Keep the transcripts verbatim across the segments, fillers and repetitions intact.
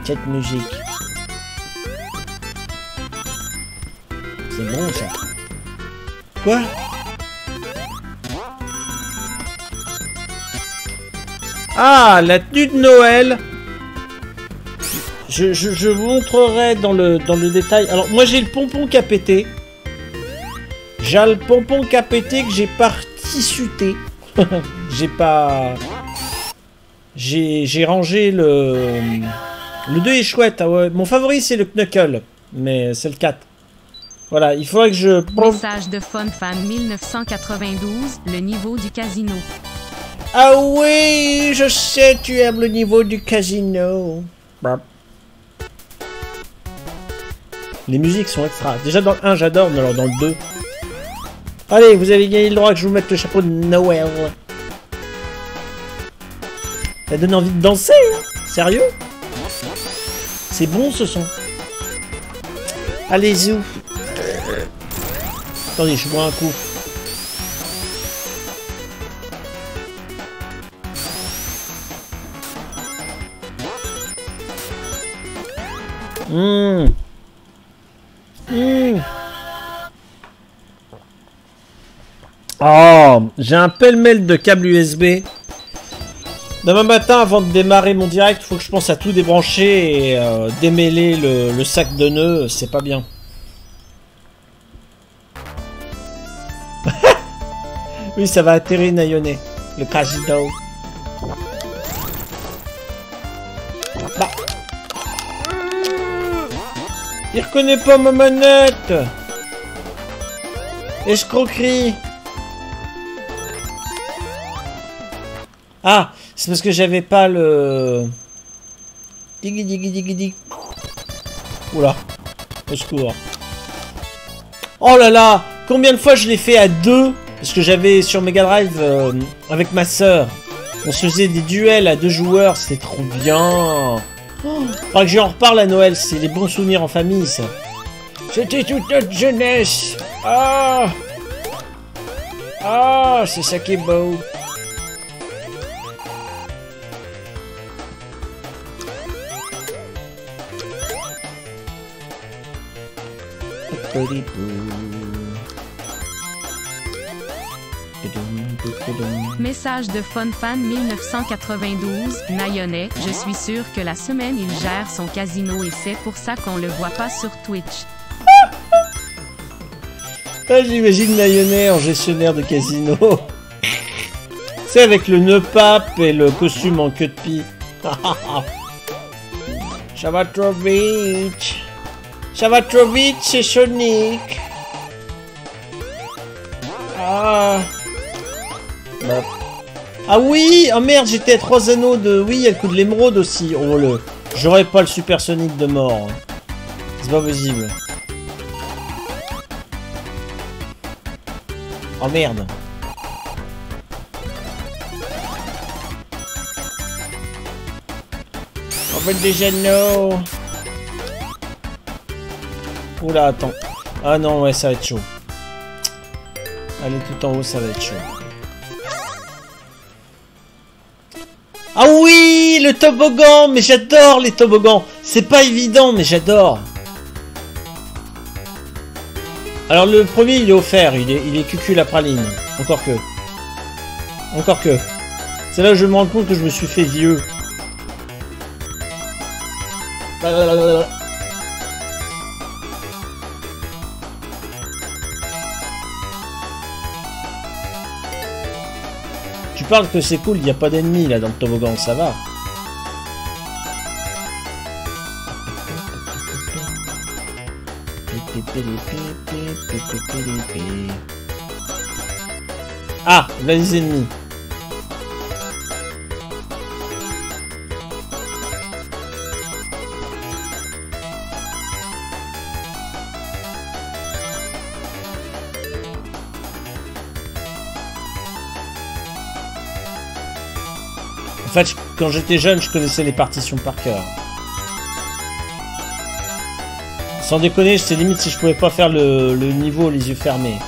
cette musique. C'est bon ça. Quoi? Ah, la tenue de Noël. Je, je, je vous montrerai dans le, dans le détail. Alors, moi, j'ai le pompon qui a pété. J'ai le pompon qui a pété que j'ai pas retissuté. J'ai pas... J'ai rangé le... Le deux est chouette. Ah ouais. Mon favori, c'est le Knuckle. Mais c'est le quatre. Voilà, il faudrait que je... Message de FunFan mille neuf cent quatre-vingt-douze, le niveau du casino. Ah oui, je sais, tu aimes le niveau du casino. Les musiques sont extra. Déjà dans le un, j'adore, mais alors dans le deux... Allez, vous avez gagné le droit que je vous mette le chapeau de Noël. Ça donne envie de danser, hein? Sérieux? C'est bon ce son. Allez, zou. Attendez, je bois un coup. Mmh. Mmh. Oh, j'ai un pêle-mêle de câbles U S B. Demain matin, avant de démarrer mon direct, il faut que je pense à tout débrancher et euh, démêler le, le sac de nœuds. C'est pas bien. Oui, ça va atterrir Nayone, le casino. Bah. Il reconnaît pas ma manette. Escroquerie. Ah, c'est parce que j'avais pas le... Diggy diggy diggy diggy. Oula, au secours. Oh là là, combien de fois je l'ai fait à deux? Parce que j'avais sur Mega Drive euh, avec ma sœur. On se faisait des duels à deux joueurs, c'était trop bien. Oh, faudra que j'en reparle à Noël, c'est les bons souvenirs en famille ça. C'était toute notre jeunesse. Ah, ah, c'est ça qui est beau. Message de FunFan mille neuf cent quatre-vingt-douze, Nayone, je suis sûr que la semaine il gère son casino et c'est pour ça qu'on le voit pas sur Twitch. Ah, j'imagine Nayone en gestionnaire de casino. C'est avec le nœud pape et le costume en queue de pie. Ça va trop vite. Ça va trop vite, c'est Sonic. Ah. Bah. Ah oui. Oh merde, j'étais à trois anneaux de... Oui, il y a le coup de l'émeraude aussi. Oh le... J'aurais pas le Super Sonic de mort. C'est pas possible. Oh merde. On fait des anneaux. Oula, attends. Ah non, ouais, ça va être chaud. Allez, tout en haut, ça va être chaud. Ah oui, le toboggan. Mais j'adore les toboggans. C'est pas évident, mais j'adore. Alors, le premier, il est offert. Il est, il est cucu la praline. Encore que. Encore que. C'est là où je me rends compte que je me suis fait vieux. Tu parles que c'est cool, il n'y a pas d'ennemis là dans le toboggan, ça va. Ah, là les ennemis. En fait, quand j'étais jeune, je connaissais les partitions par cœur. Sans déconner, c'est limite si je pouvais pas faire le, le niveau les yeux fermés.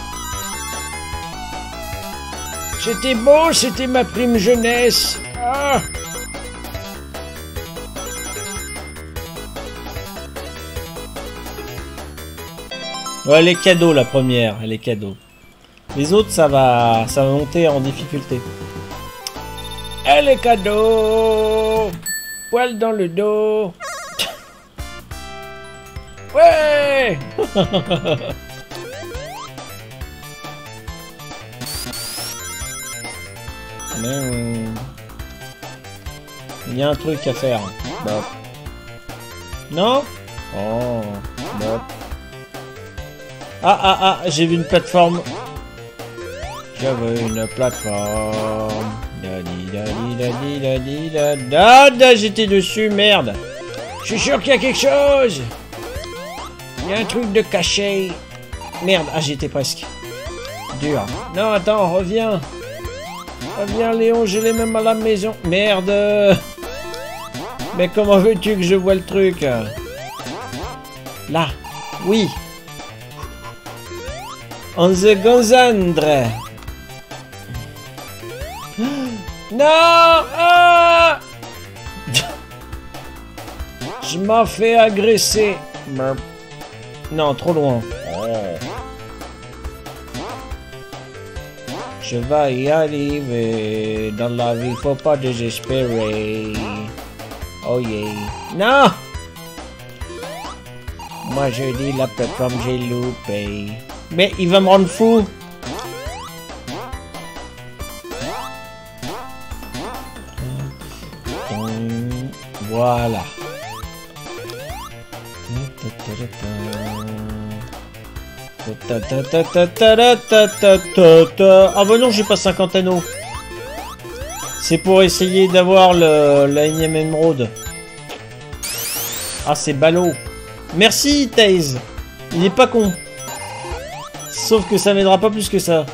C'était beau, c'était ma prime jeunesse. Ah. Ouais, elle est cadeau la première, elle est cadeau. Les autres, ça va, ça va monter en difficulté. Elle est cadeau. Poil dans le dos. Ouais. Il y a un truc à faire. Bon. Non? Oh. Bon. Ah ah ah, j'ai vu une plateforme. J'avais une plateforme. Dali dali dali dali dali. Ah, ah, j'étais dessus, merde. Je suis sûr qu'il y a quelque chose. Il y a un truc de caché. Merde, ah j'étais presque. Dur. Non, attends, reviens. Reviens Léon, j'ai les mêmes à la maison. Merde. Mais comment veux-tu que je vois le truc? Là. Oui. On the Gonzandre. Non. Ah. Je m'en fais agresser. Non, trop loin. Je vais y arriver. Dans la vie, faut pas désespérer. Oh yeah. Non. Moi, je dis la plateforme, j'ai loupé. Mais il va me rendre fou. Voilà. Ah bah non, j'ai pas cinquante anneaux. C'est pour essayer d'avoir le la énième émeraude. Ah, c'est ballot. Merci, Taze. Il est pas con. Sauf que ça m'aidera pas plus que ça.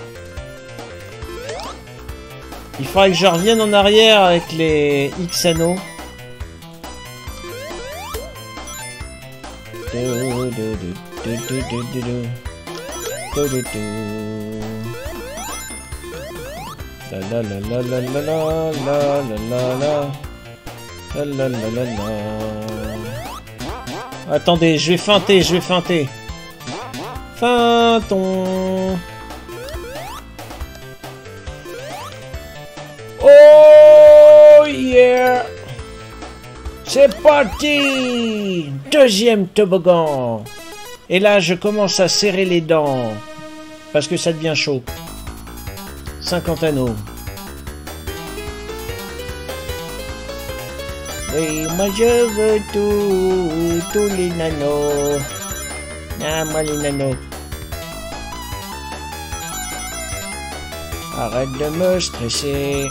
Il faudrait que je revienne en arrière avec les X anneaux. La la la la la la la la la la la la la la. Attendez, je vais feinter, je vais feinter. Feintons. Oh yeah. C'est parti. Deuxième toboggan. Et là, je commence à serrer les dents. Parce que ça devient chaud. cinquante anneaux. Oui, moi je veux tout, tous les nanos. Ah, moi les nanos. Arrête de me stresser.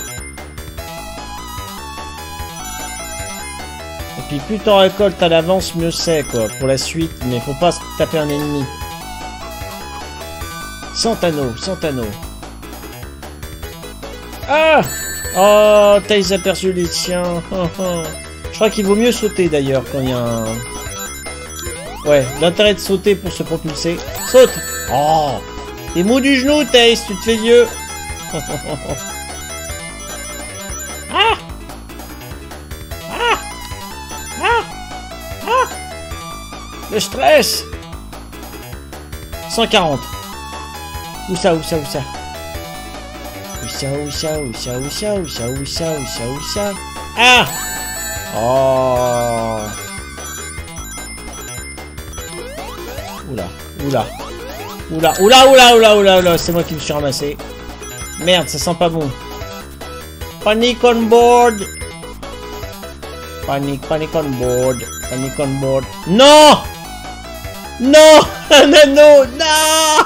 Et puis plus t'en récoltes à l'avance, mieux c'est quoi, pour la suite, mais faut pas se taper un ennemi. cent anneaux, cent anneaux. Ah! Oh, t'as aperçu les tiens. Je crois qu'il vaut mieux sauter d'ailleurs quand il y a un... Ouais, l'intérêt de sauter pour se propulser. Saute! Oh! T'es mou du genou, Taze, tu te fais vieux. Ah! Ah! Ah! Ah! Le stress! cent quarante. Où ça, où ça, où ça? Où ça, où ça, où ça, où ça, où ça, où ça, où ça, où ça? Ah! Oh! Oula, oula. Oula, oula, oula, oula, oula, oula, c'est moi qui me suis ramassé. Merde, ça sent pas bon. Panic on board. Panic, panic on board. Panic on board. Non! Non! Un anneau! Non!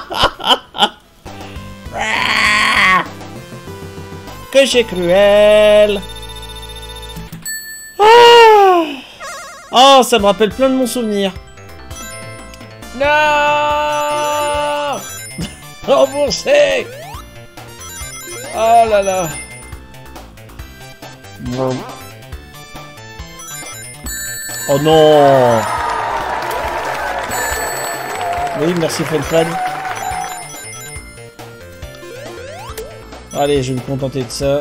Que j'ai cruel. Ah! Oh, ça me rappelle plein de mon souvenir. Non! Remboursé! Oh là là! Non. Oh non! Oui, merci FunFan. Allez, je vais me contenter de ça.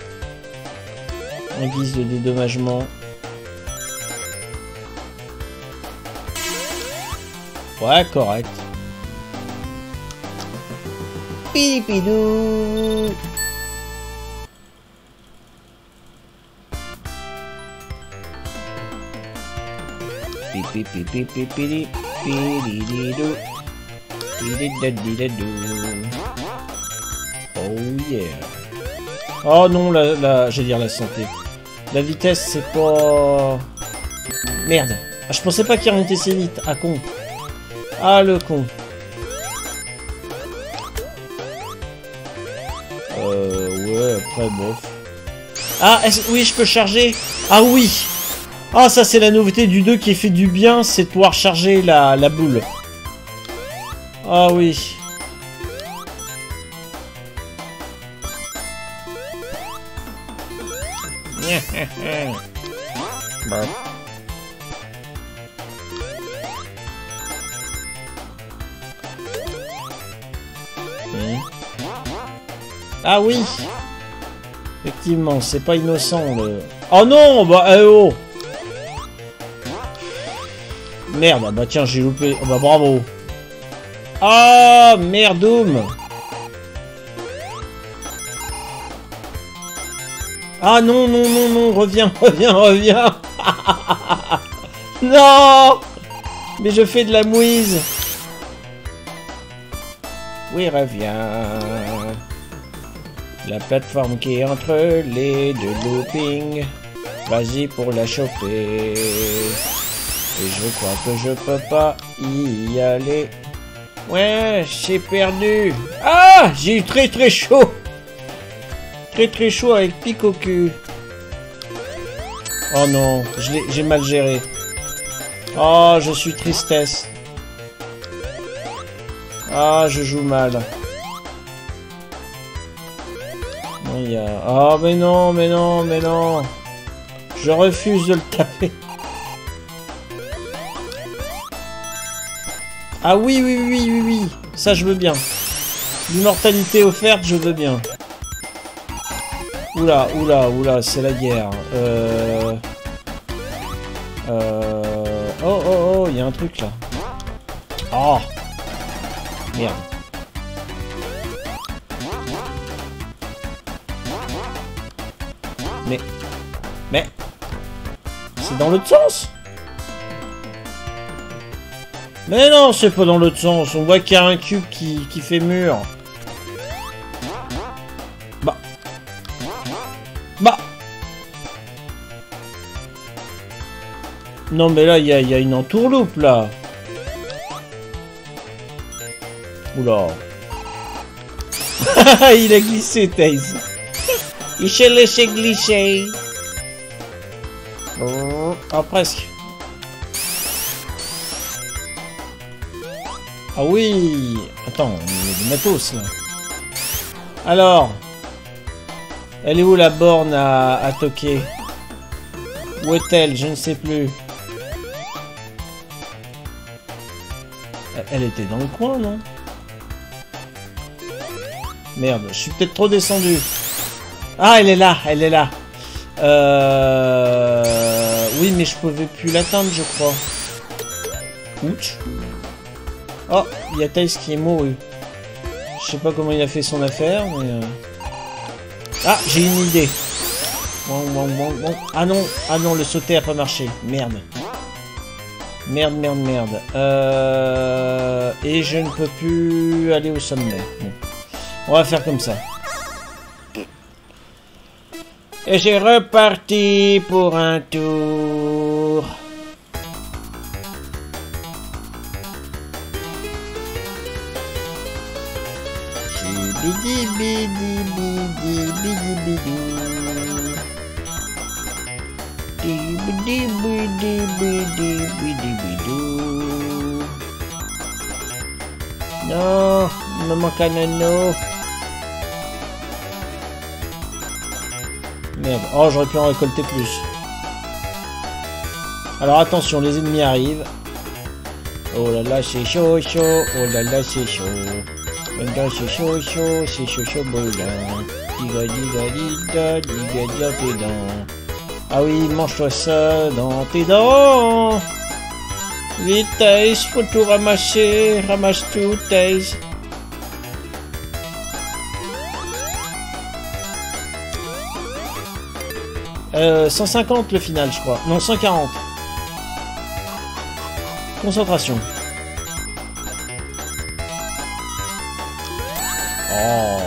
En guise de dédommagement. Ouais, correct. Pipidou. Pipipipipipidi. Pidididou. Pidididididou. Oh yeah. Oh non, la, la, je vais dire la santé. La vitesse, c'est pas... Merde. Ah, je pensais pas qu'il remontait si vite. Ah, con. Ah, le con. Euh, ouais, après, bof. Ah, oui, je peux charger. Ah oui. Ah, ça, c'est la nouveauté du deux qui fait du bien, c'est de pouvoir charger la, la boule. Ah oui. Bon. Mmh. Ah oui. Effectivement, c'est pas innocent le... Oh non, bah eh oh. Merde, bah tiens, j'ai loupé. Oh, bah bravo. Ah merdoum. Ah non, non, non, non, reviens, reviens, reviens. Non. Mais je fais de la mouise. Oui, reviens. La plateforme qui est entre les deux loopings. Vas-y pour la choper. Et je crois que je peux pas y aller. Ouais, j'ai perdu. Ah, j'ai eu très très chaud. Très très chaud avec pic au cul. Oh non, j'ai mal géré. Oh, je suis tristesse. Ah, je joue mal. Il y a... Oh, mais non, mais non, mais non. Je refuse de le taper. Ah oui, oui, oui, oui, oui. Ça, je veux bien. L'immortalité offerte, je veux bien. Oula, oula, oula, c'est la guerre. Euh... Euh... Oh, oh, oh, il y a un truc là. Oh. Merde. Mais... Mais... C'est dans l'autre sens. Mais non, c'est pas dans l'autre sens. On voit qu'il y a un cube qui, qui fait mur. Bah. Bah. Non, mais là, il y a, y a une entourloupe, là. Oula. Il a glissé, Taze. Il s'est laissé glisser. Oh, ah, presque. Ah oui. Attends, il y a du matos, là. Alors. Elle est où, la borne à, à toquer? Où est-elle? Je ne sais plus. Elle était dans le coin, non? Merde, je suis peut-être trop descendu. Ah, elle est là, elle est là. Euh... Oui, mais je pouvais plus l'atteindre, je crois. Ouch. Oh, il y a Tails qui est mouru. Je sais pas comment il a fait son affaire, mais... Euh... Ah, j'ai une idée. Bon, bon, bon, bon. Ah non, ah non, le sauter a pas marché. Merde. Merde, merde, merde. Euh... Et je ne peux plus aller au sommet. Bon. On va faire comme ça. Et j'ai reparti pour un tour. Bidi bidi bidi bidi bidou. Bidi bidi bidi bidi bidou. Non, il me manque un anneau. Merde. Oh, j'aurais pu en récolter plus. Alors attention, les ennemis arrivent. Oh là là, c'est chaud, chaud. Oh là là, c'est chaud. Oh là, c'est chaud, chaud. C'est chaud, chaud, brûlant. Diga, diga, diga, diga, diga, tes dents. Ah oui, mange-toi ça dans tes dents. Vite, Taze, faut tout ramasser. Ramasse tout, Taze. Euh, cent cinquante le final, je crois. Non, cent quarante. Concentration. Oh.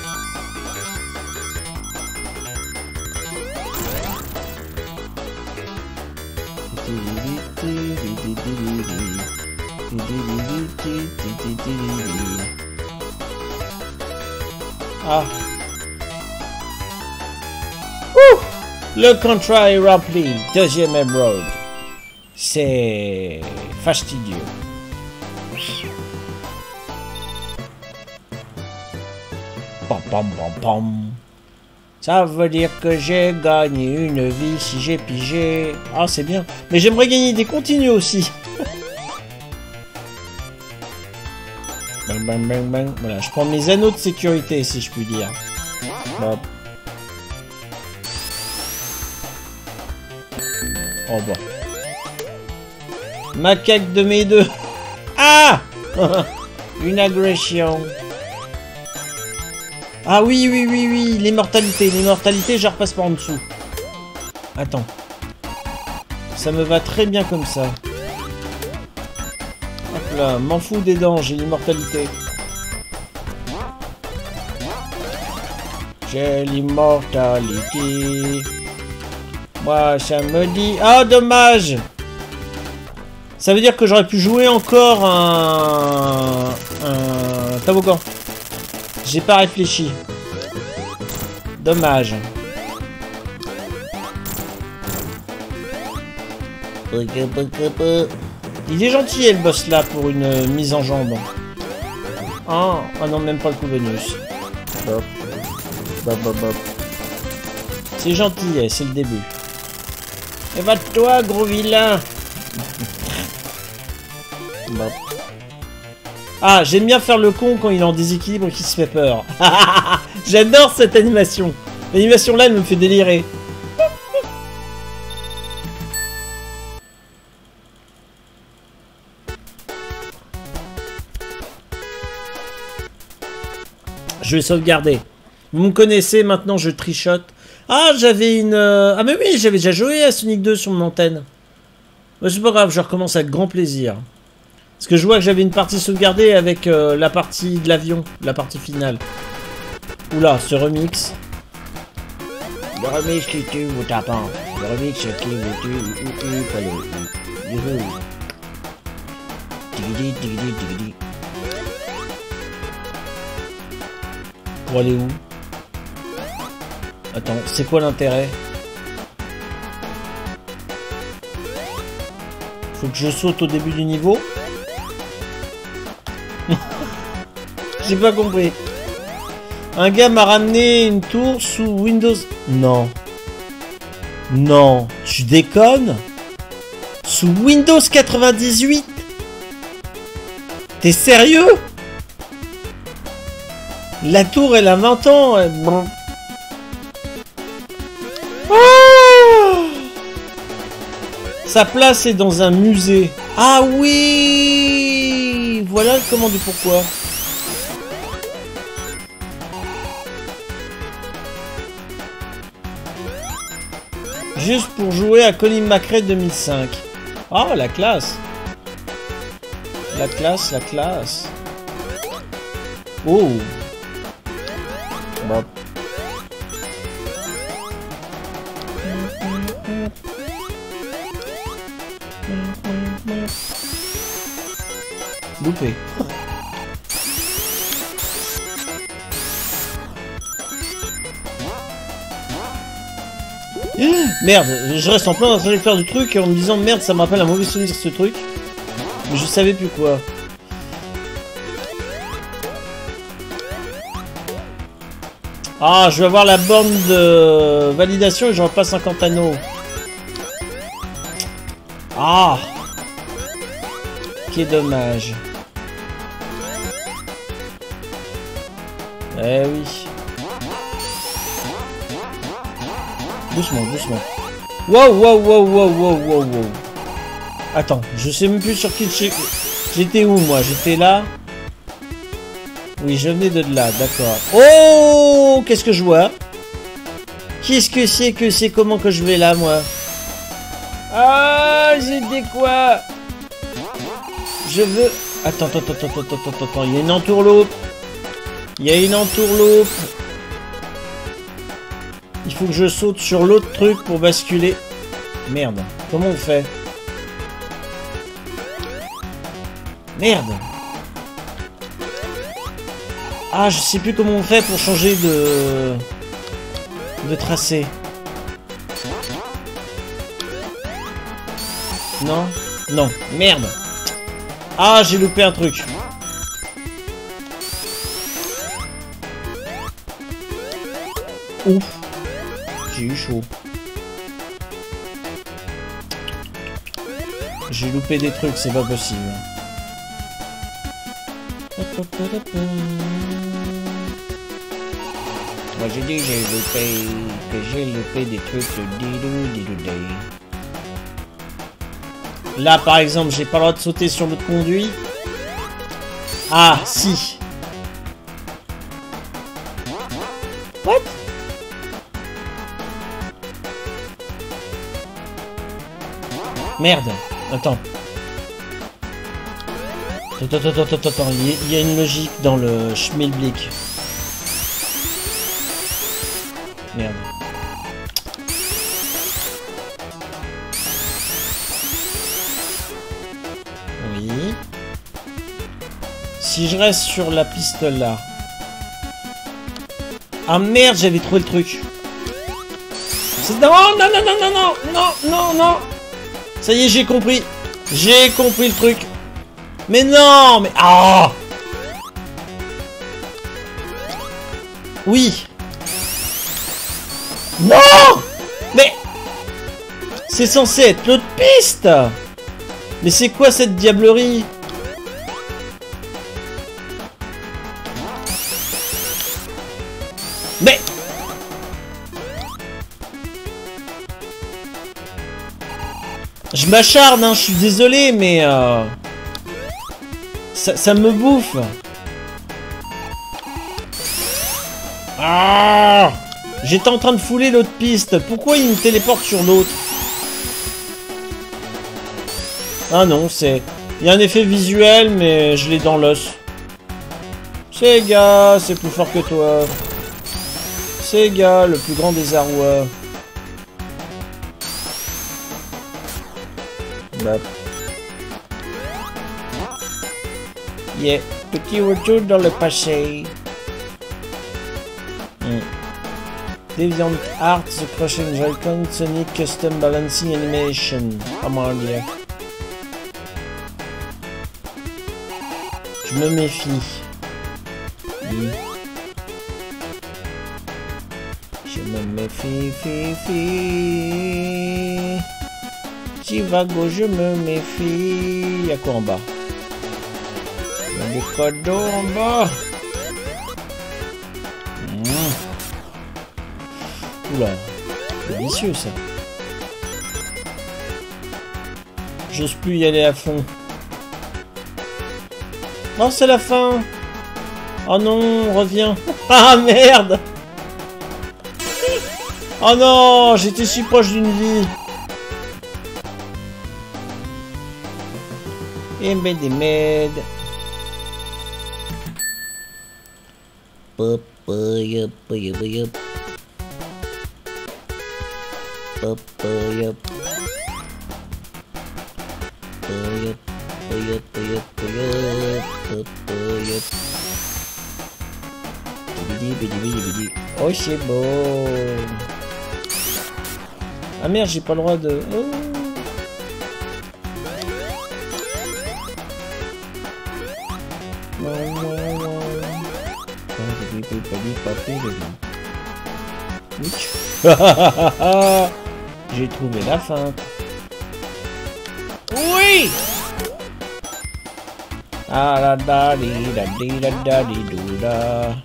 Ah. Ouh. Le contrat est rempli. Deuxième émeraude. C'est fastidieux. Pam pam pam pam. Ça veut dire que j'ai gagné une vie si j'ai pigé. Ah, c'est bien. Mais j'aimerais gagner des continues aussi. Bang bang bang bang. Voilà, je prends mes anneaux de sécurité si je puis dire. Hop. Oh bah. Macaque de mes deux. Ah. Une agression. Ah oui, oui, oui, oui. L'immortalité. L'immortalité, je repasse par en dessous. Attends. Ça me va très bien comme ça. Hop là. M'en fous des dents. J'ai l'immortalité. J'ai l'immortalité. Moi, ça me dit... Ah, dommage. Ça veut dire que j'aurais pu jouer encore un... un toboggan. J'ai pas réfléchi. Dommage. Il est gentil, le boss là, pour une mise en jambe. Ah, oh non, même pas le coup bonus. Bop. Bop, bop, bop. C'est gentil, c'est le début. Et va toi, gros vilain. Bop. Ah, j'aime bien faire le con quand il est en déséquilibre et qu'il se fait peur. J'adore cette animation. L'animation là, elle me fait délirer. Je vais sauvegarder. Vous me connaissez, maintenant je trichote. Ah, j'avais une... Ah mais oui, j'avais déjà joué à Sonic deux sur mon antenne. Mais c'est pas grave, je recommence avec grand plaisir. Parce que je vois que j'avais une partie sauvegardée avec euh, la partie de l'avion, la partie finale. Oula, ce remix. Le remix qui tue ou tapant. Le remix qui vous tue ou tue pas le... Tigidi, tigidi, tigidi. Pour aller où? Attends, c'est quoi l'intérêt? Faut que je saute au début du niveau? J'ai pas compris. Un gars m'a ramené une tour sous Windows... Non. Non. Tu déconnes? Sous Windows quatre-vingt-dix-huit? T'es sérieux? La tour, elle a vingt ans. Elle... Oh, sa place est dans un musée. Ah oui. Voilà le comment du pourquoi. Juste pour jouer à Colin McRae deux mille cinq. Ah, oh, la classe. La classe, la classe. Oh. Bon. Loupé. Merde, je reste en plein en train de faire du truc et en me disant merde, ça me rappelle un mauvais souvenir ce truc. Mais je savais plus quoi. Ah, je vais avoir la borne de validation et j'en pas cinquante anneaux. Ah, quel dommage. Eh oui. Doucement, doucement. Wow, wow, wow, wow, wow, wow, wow. Attends, je sais même plus sur qui... J'étais où, moi? J'étais là? Oui, je venais de là, d'accord. Oh! Qu'est-ce que je vois? Qu'est-ce que c'est que c'est? Comment que je vais là, moi? Ah, j'ai des quoi? Je veux... Attends, attends, attends, attends, attends, attends, attends. Il y a une entourloupe. Il y a une entourloupe. Il faut que je saute sur l'autre truc pour basculer. Merde. Comment on fait? Merde. Ah, je sais plus comment on fait pour changer de... de tracé. Non? Non. Merde. Ah, j'ai loupé un truc. Ouf. J'ai eu chaud. J'ai loupé des trucs, c'est pas possible. Moi j'ai dit j'ai loupé, que j'ai loupé des trucs de didou didou day. Là par exemple, j'ai pas le droit de sauter sur le conduit. Ah, si. What? Merde. Attends. Attends, attends, attends, attends, attends. Il y a une logique dans le schmilblick. Merde. Oui. Si je reste sur la piste là. Ah merde, j'avais trouvé le truc. Non, non, non, non, non, non, non, non, non. Ça y est, j'ai compris. J'ai compris le truc. Mais non, mais... Ah! Oui. Non! Mais... C'est censé être l'autre piste. Mais c'est quoi cette diablerie? Mais... Je m'acharne, hein, je suis désolé, mais... Euh... Ça, ça me bouffe. Ah! J'étais en train de fouler l'autre piste. Pourquoi il me téléporte sur l'autre? Ah non, c'est... Il y a un effet visuel, mais je l'ai dans l'os. Sega, c'est plus fort que toi. Sega, le plus grand désarroi. Bah. Yeah, petit retour dans le passé. Mm. Deviant Art, The Crushing Joy-Con, Sonic Custom Balancing Animation. Comment dire? Je me méfie. Mm. Je me méfie, fi, fi. Chivago, je me méfie. Y'a quoi en bas? Il y a des cadeaux en bas. Mmh. Oula, délicieux ça. J'ose plus y aller à fond. Oh, c'est la fin. Oh non, reviens. Ah merde. Oh non, j'étais si proche d'une vie. Et ben des mèdes. Pop, yup, yup, yup. Pop, yup. Yup, yup, yup, yup. Yup. Bidi, bidi, bidi, bidi. Oh, c'est bon. Ah merde, j'ai pas le droit de... Oh. J'ai trouvé la fin. Oui. Ah la da di da di da da di do da.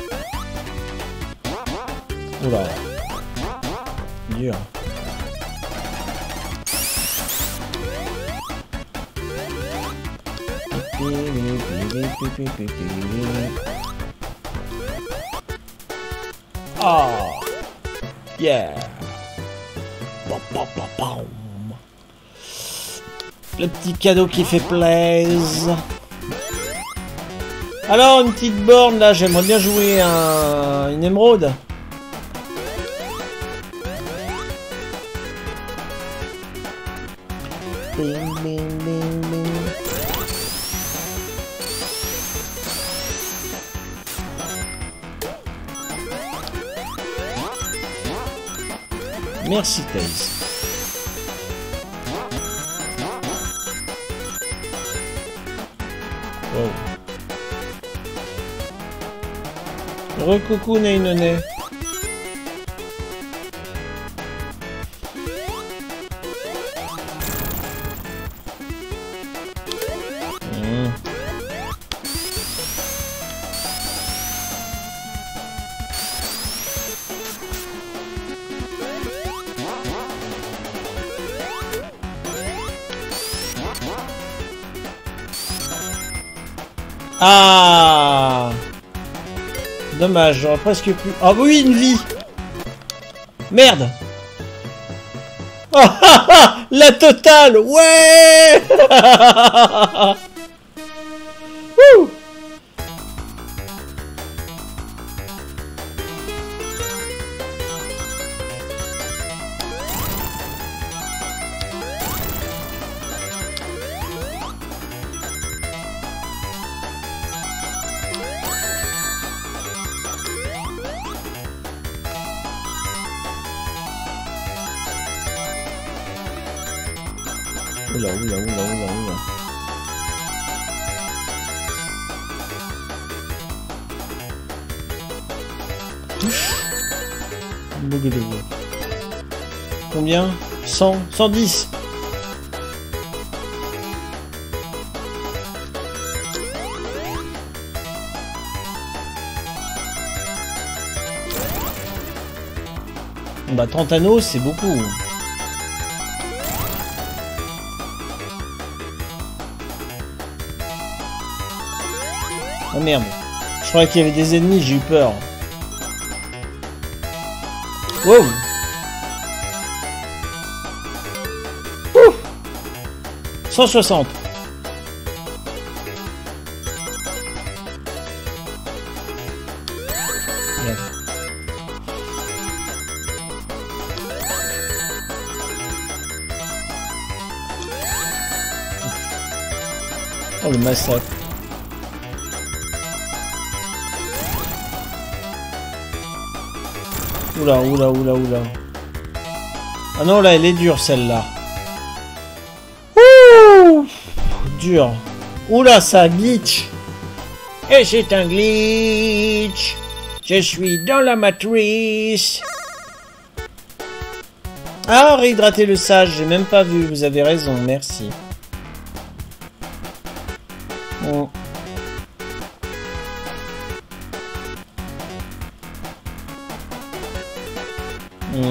Oula. Dur. Oh yeah. Le petit cadeau qui fait plaisir. Alors une petite borne là, j'aimerais bien jouer un... une émeraude. Bing, bing, bing, bing. Merci Taze. Wow. Recoucou Nainone. Mmh. Ah, dommage, j'aurais presque pu... Ah oui, une vie. Merde. Oh, ah, ah, la totale. Ouais. Ouh. Oula, oula, oula, oula, oula. Combien? Cent, cent dix. Bah trente anneaux, c'est beaucoup. Oh merde, je croyais qu'il y avait des ennemis, j'ai eu peur. Wow. Ouh. cent soixante. Merde. Oh le massacre. Oula, oula, oula, oula. Ah non, là, elle est dure, celle-là. Ouh, dur. Oula, ça glitch. Et c'est un glitch. Je suis dans la matrice. Ah, réhydrater le sage, j'ai même pas vu. Vous avez raison, merci. Bon. Mmh.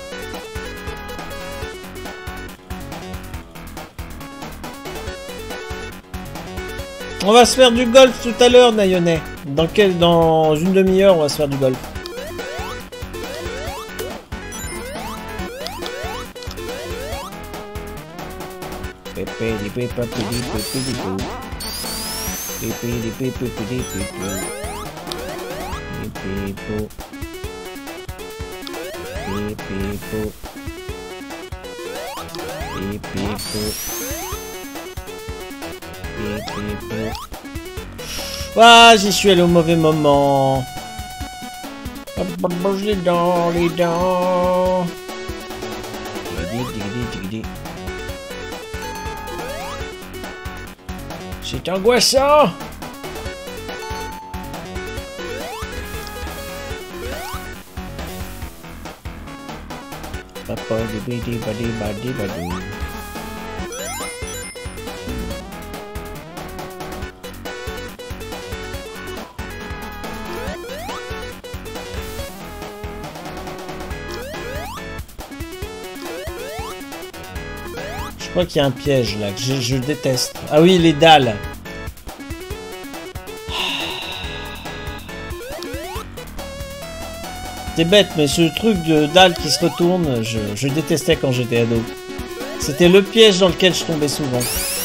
On va se faire du golf tout à l'heure, Nayonet. Dans quel, dans une demi-heure, on va se faire du golf. Ah, j'y suis allé au mauvais moment. Les dents, les dents. C'est angoissant. Papa, bidi badi badi badi. Je crois qu'il y a un piège là que je, je déteste. Ah oui, les dalles. C'était bête, mais ce truc de dalle qui se retourne, je, je détestais quand j'étais ado. C'était le piège dans lequel je tombais souvent.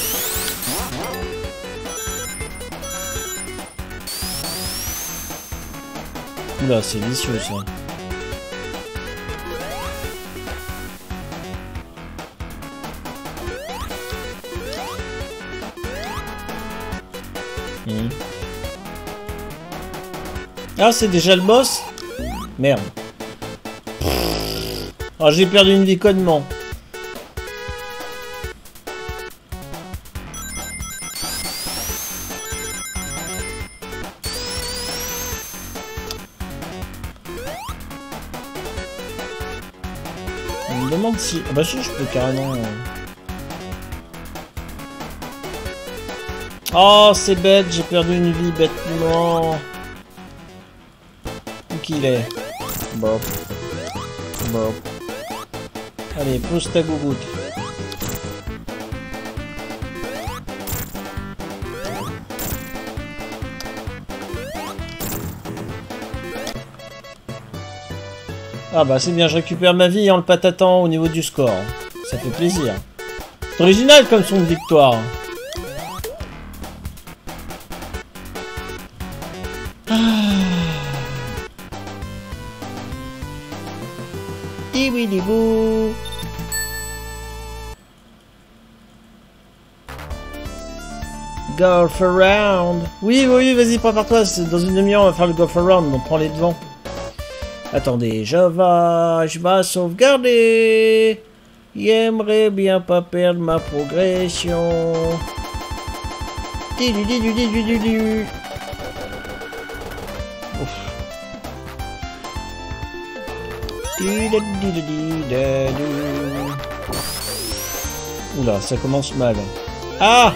Oula, c'est vicieux ça. Mmh. Ah, c'est déjà le boss? Merde. Oh, j'ai perdu une vie connement. On me demande si... Ah bah si, je peux carrément... Oh, c'est bête, j'ai perdu une vie bêtement. Où qu'il est? Bon. Bon. Allez, pose ta gougoute. Ah bah c'est bien, je récupère ma vie en le patatant au niveau du score. Ça fait plaisir. C'est original comme son de victoire. Dibidibou. Golf around. Oui, oui, vas-y, prépare-toi. Dans une demi-heure, on va faire le golf around. On prend les devants. Attendez, je vais, je vais sauvegarder. J'aimerais bien pas perdre ma progression. Didu, didu, didu, didu. Ouf. Oula, ça commence mal. Ah!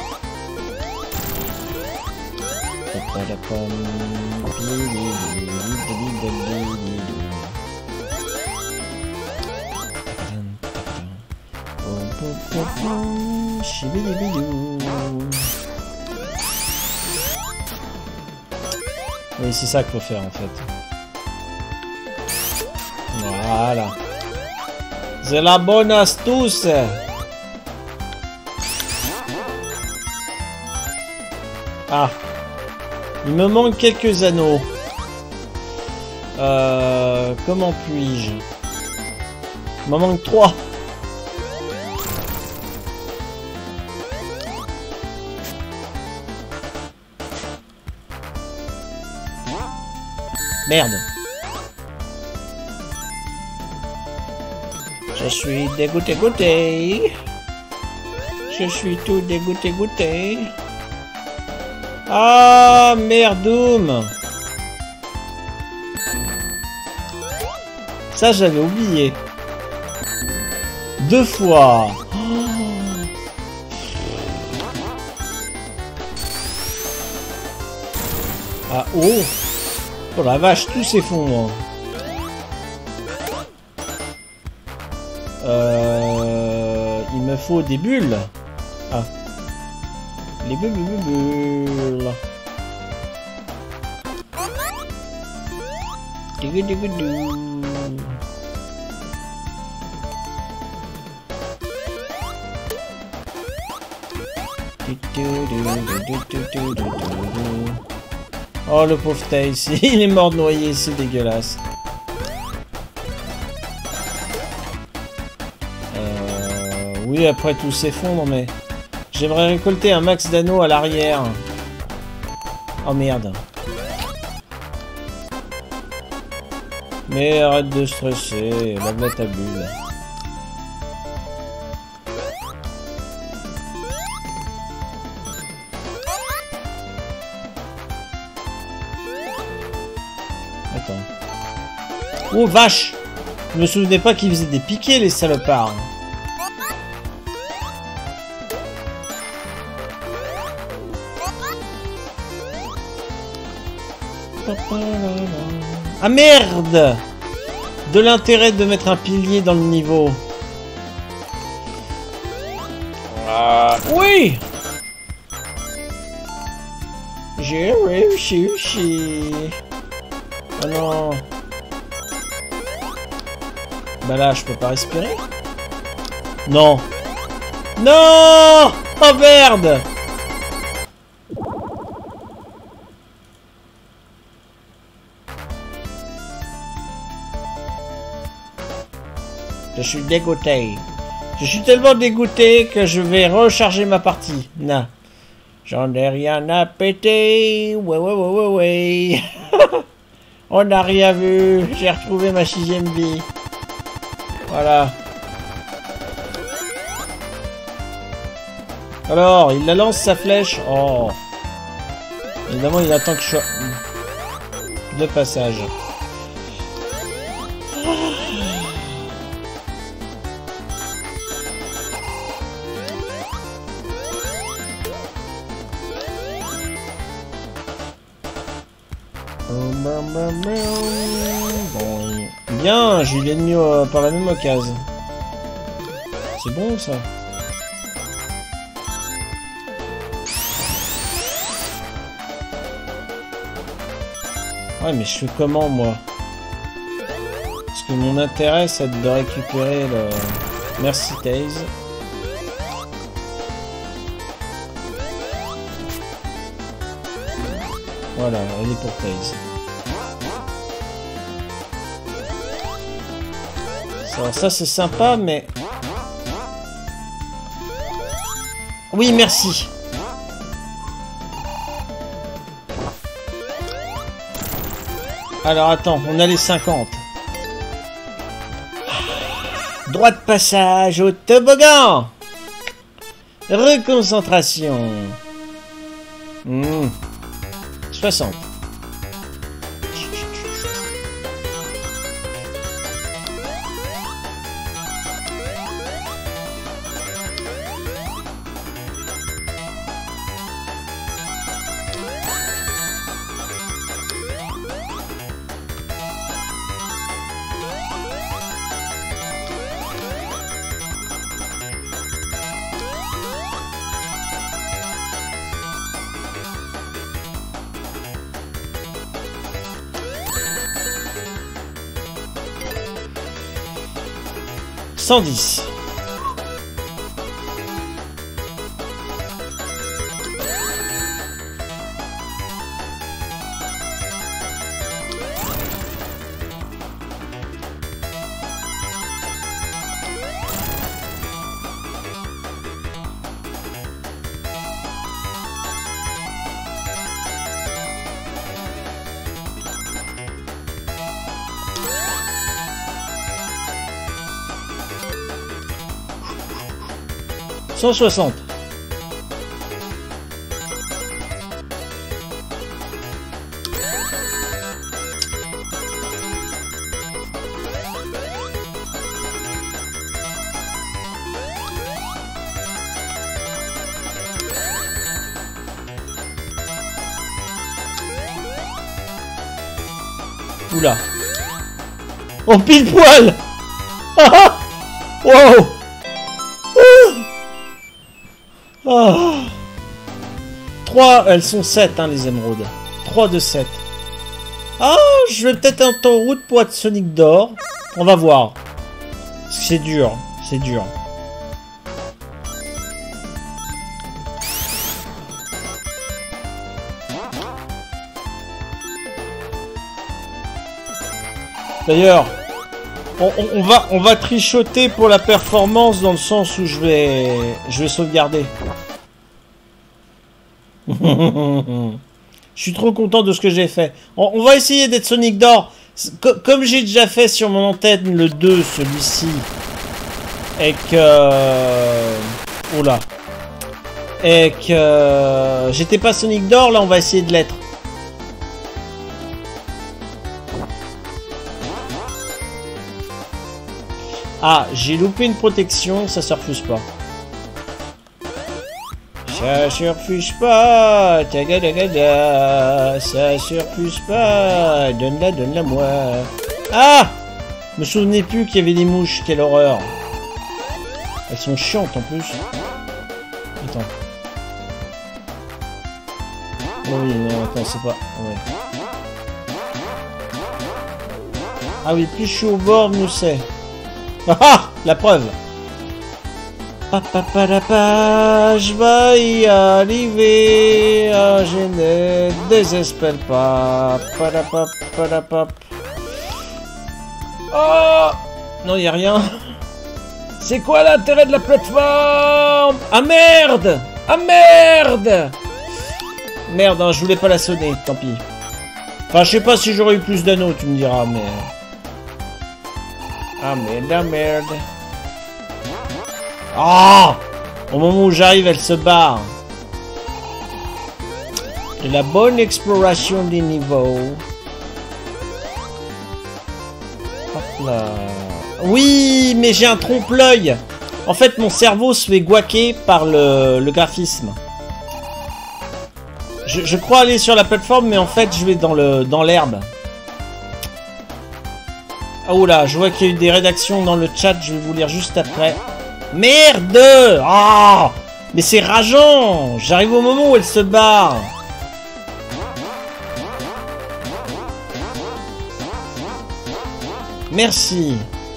Oui, c'est ça qu'il faut faire en fait. Voilà. C'est la bonne astuce. Ah. Il me manque quelques anneaux. Euh, comment puis-je? Il m'en manque trois. Merde. Je suis dégoûté goûté. Je suis tout dégoûté goûté. Ah, merdoum. Ça, j'avais oublié. Deux fois. Ah, oh. Oh la vache, tout s'effondre. Euh, il me faut des bulles. Ah. Les bulles, bulles, bulles. Digou, digou, dou. Oh le pauvre Tails, il est mort noyé, c'est dégueulasse. Euh, oui, après tout s'effondre, mais j'aimerais récolter un max d'anneaux à l'arrière. Oh merde. Mais arrête de stresser, lave-la ta bulle. Oh vache! Je me souvenais pas qu'ils faisaient des piquets les salopards. Ah merde! De l'intérêt de mettre un pilier dans le niveau. Ah, oui! J'ai réussi. Oh non. Bah là, je peux pas respirer. Non. Non! Oh merde! Je suis dégoûté. Je suis tellement dégoûté que je vais recharger ma partie. Non. J'en ai rien à péter. Ouais, ouais, ouais, ouais, ouais. On n'a rien vu. J'ai retrouvé ma sixième vie. Voilà. Alors, il la lance sa flèche. Oh. Évidemment, il attend que je sois... de passage. Bon, bien, j'ai eu l'ennemi euh, par la même occasion. C'est bon ça. Ouais, mais je fais comment moi? Parce que mon intérêt c'est de récupérer le... Merci Taze. Voilà, elle est pour Taze. Alors ça c'est sympa, mais... Oui, merci. Alors attends, on a les cinquante. Droit de passage au toboggan. Reconcentration. Mmh. soixante. cent dix. cent soixante. Oula. Oh, pile poil. Wow. Oh. trois, elles sont sept, hein, les émeraudes. trois de sept. Ah, je vais peut-être être en route pour être Sonic d'or. On va voir. C'est dur, c'est dur. D'ailleurs, on, on, on va on va trichoter pour la performance dans le sens où je vais je vais sauvegarder. Je suis trop content de ce que j'ai fait. On, on va essayer d'être Sonic d'or. Comme j'ai déjà fait sur mon antenne le deux, celui-ci. Et que... Oh là. Et que... J'étais pas Sonic d'or, là on va essayer de l'être. Ah, j'ai loupé une protection, ça se refuse pas. Ça se refuse pas, tagadagada, ça se refuse pas, donne-la, donne-la moi. Ah! Je me souvenais plus qu'il y avait des mouches, quelle horreur. Elles sont chiantes en plus. Attends. Oh oui, non, attends, c'est pas... Ouais. Ah oui, plus je suis au bord, mieux c'est. Ah, la preuve. Papapalapa, je vais y arriver, ah, je ne désespère pas. Palapapalapap. Oh non, il n'y a rien. C'est quoi l'intérêt de la plateforme? Ah merde! Ah merde! Merde, hein, je voulais pas la sonner, tant pis. Enfin, je sais pas si j'aurais eu plus d'anneaux, tu me diras, mais... Ah merde, ah merde. Ah! Au moment où j'arrive, elle se barre. De la bonne exploration des niveaux. Hop là. Oui, mais j'ai un trompe-l'œil. En fait, mon cerveau se fait guaquer par le, le graphisme. Je, je crois aller sur la plateforme, mais en fait, je vais dans le dans l'herbe. Oh là, je vois qu'il y a eu des rédactions dans le chat, je vais vous lire juste après. Merde! Ah! Mais c'est rageant! J'arrive au moment où elle se barre. Merci.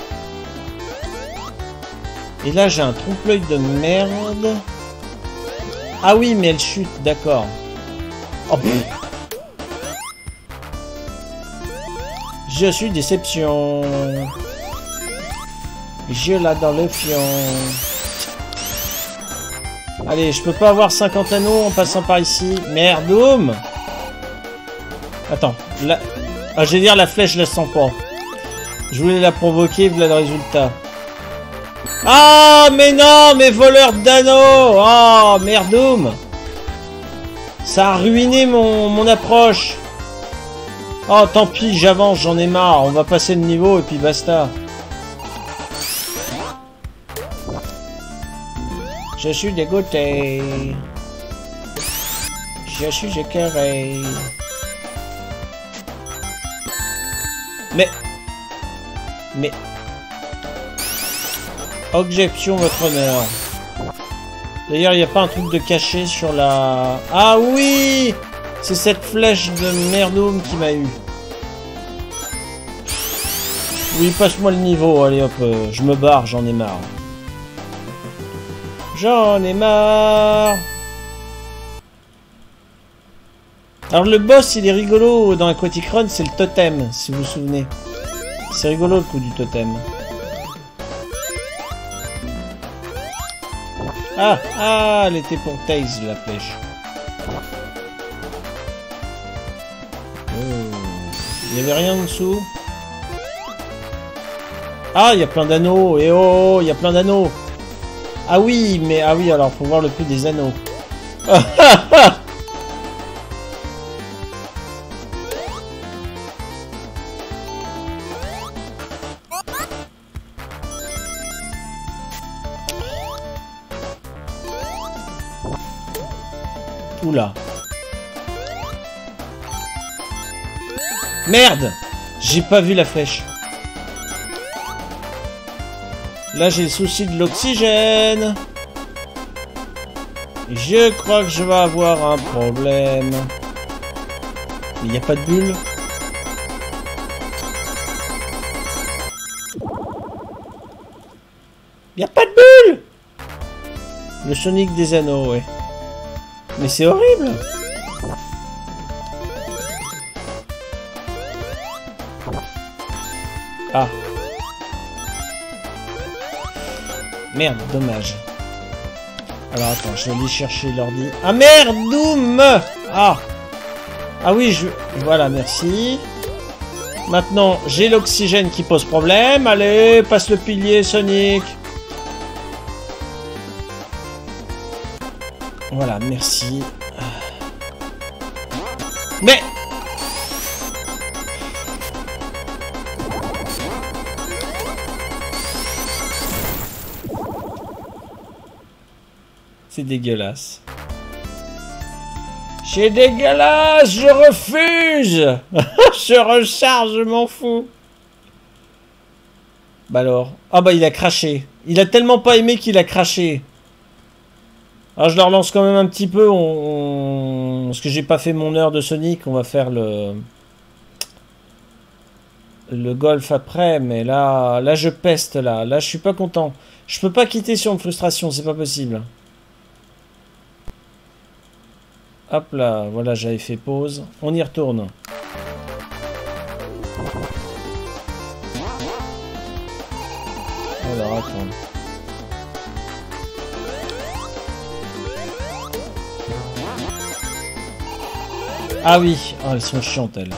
Et là, j'ai un trompe-l'œil de merde. Ah oui, mais elle chute, d'accord. Oh, je suis déception. Je l'ai dans le fion. Allez, je peux pas avoir cinquante anneaux en passant par ici. Merdoum. Attends. La... Ah, je vais dire la flèche, je la sens pas. Je voulais la provoquer, voilà le résultat. Ah, mais non, mais voleur d'anneaux. Oh, merdoum. Ça a ruiné mon, mon approche. Oh, tant pis, j'avance, j'en ai marre. On va passer le niveau et puis basta. Je suis dégoûté. Je suis écœuré. Mais... Mais... Objection, votre honneur. D'ailleurs, il n'y a pas un truc de caché sur la... Ah oui! C'est cette flèche de merdoum qui m'a eu. Oui, passe-moi le niveau. Allez, hop, euh, je me barre, j'en ai marre. J'en ai marre. Alors, le boss, il est rigolo dans Aquatic Run, c'est le totem, si vous vous souvenez. C'est rigolo, le coup du totem. Ah, ah, elle était pour Taze, la flèche. Oh. Il n'y avait rien en dessous. Ah, il y a plein d'anneaux. Et oh, il y a plein d'anneaux. Ah oui, mais ah oui, alors faut voir le prix des anneaux. Oula. Merde! J'ai pas vu la flèche. Là, j'ai le souci de l'oxygène. Je crois que je vais avoir un problème. Il n'y a pas de bulle. Il n'y a pas de bulle! Le Sonic des anneaux, ouais. Mais c'est horrible! Ah. Merde, dommage. Alors attends, je vais aller chercher l'ordi. Ah merde, Doom! Ah. Ah oui, je... Voilà, merci. Maintenant, j'ai l'oxygène qui pose problème. Allez, passe le pilier, Sonic. Voilà, merci. Mais... C'est dégueulasse. C'est dégueulasse, je refuse. Je recharge, je m'en fous. Bah alors. Ah bah il a craché. Il a tellement pas aimé qu'il a craché. Alors je le relance quand même un petit peu. On, on... Parce que j'ai pas fait mon heure de Sonic. On va faire le... le golf après, mais là, là je peste, là. Là, je suis pas content. Je peux pas quitter sur une frustration, c'est pas possible. Hop là, voilà, j'avais fait pause. On y retourne. Alors, attends. Ah oui, oh, elles sont chiantes, elles.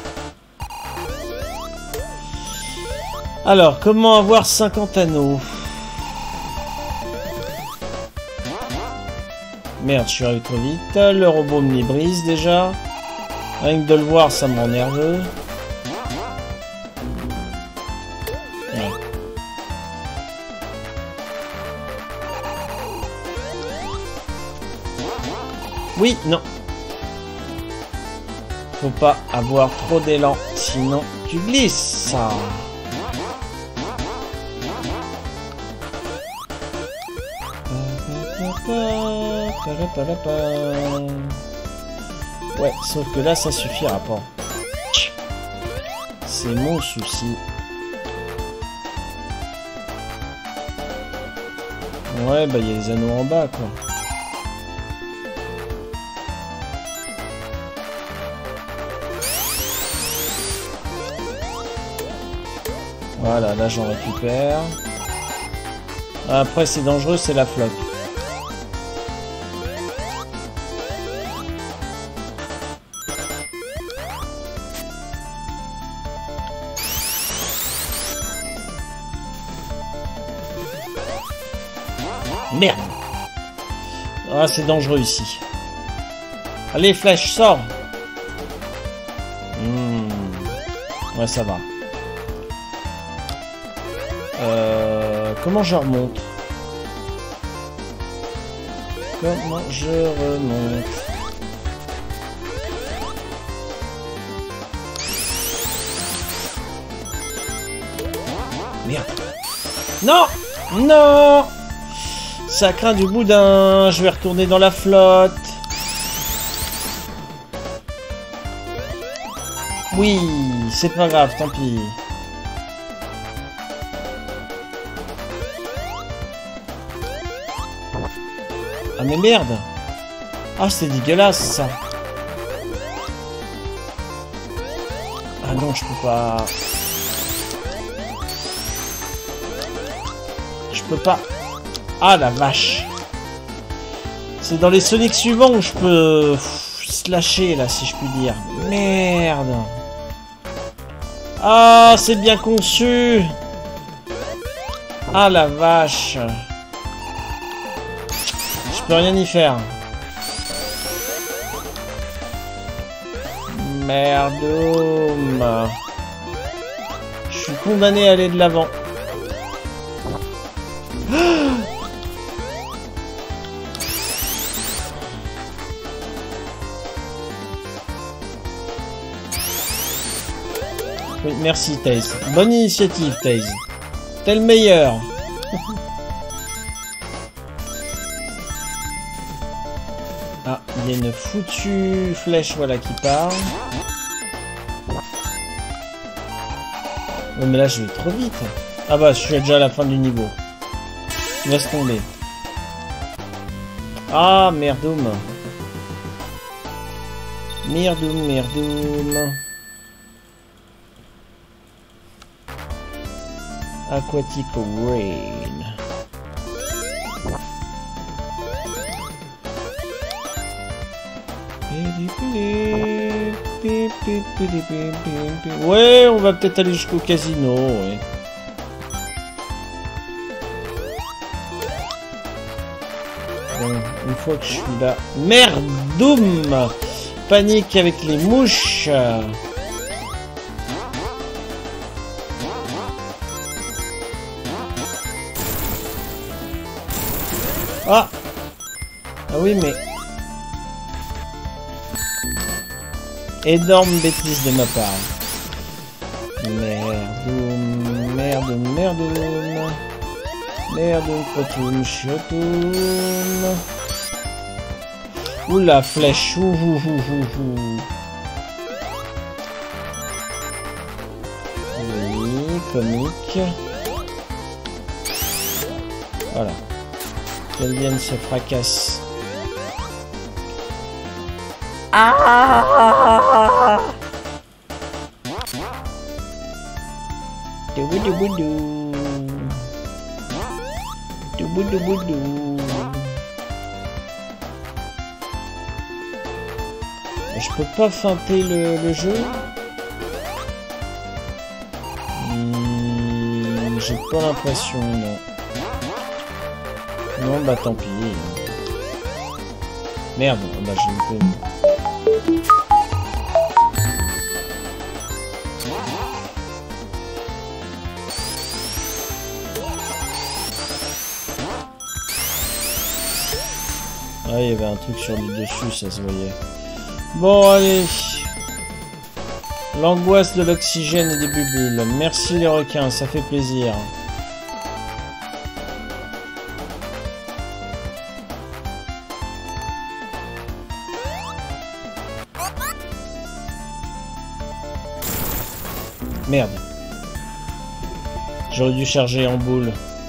Alors, comment avoir cinquante anneaux? Merde, je suis arrivé trop vite. Le robot me les brise déjà. Rien que de le voir, ça me rend nerveux. Ouais. Oui, non. Faut pas avoir trop d'élan, sinon tu glisses. Ouais, sauf que là, ça suffira pas. C'est mon souci. Ouais, bah il y a les anneaux en bas, quoi. Voilà, là j'en récupère. Après, c'est dangereux, c'est la flotte. Merde. Ah, c'est dangereux ici. Allez, flèche, sors. Mmh. Ouais, ça va. Euh, comment je remonte? Comment je remonte? Merde. Non! Non! Ça craint du boudin. Je vais retourner dans la flotte. Oui, c'est pas grave, tant pis. Ah mais merde. Ah, c'est dégueulasse ça. Ah non, je peux pas. Je peux pas. Ah la vache. C'est dans les Sonic suivants où je peux slasher là, si je puis dire. Merde. Ah, c'est bien conçu. Ah la vache. Je peux rien y faire. Merde. Je suis condamné à aller de l'avant. Oui, merci Taze. Bonne initiative Taze. T'es le meilleur. Ah, il y a une foutue flèche voilà qui part. Ouais, mais là je vais trop vite. Ah bah je suis déjà à la fin du niveau. Laisse tomber. Ah merdoum. Merdoum, merdoum. Aquatic Rain. Ouais, on va peut-être aller jusqu'au casino, ouais. Bon, une fois que je suis là... Merdoum! Panique avec les mouches. Ah! Ah oui, mais... Énorme bêtise de ma part. Merdoum, merdoum, merdoum. Merdoum, crotoum, chiotoum. Oula, flèche. Ouh, ouh, ouh, ouh, ouh. comique. Voilà. Qu'Alien se fracasse. Ah! Douboudouboudou. Douboudouboudou. Je peux pas feinter le, le jeu. Hmm, j'ai pas l'impression, non. Non, bah tant pis. Merde, bah je ne peux. Ah, il y avait un truc sur le dessus, ça se voyait. Bon, allez. L'angoisse de l'oxygène et des bubules. Merci les requins, ça fait plaisir. Merde. J'aurais dû charger en boule.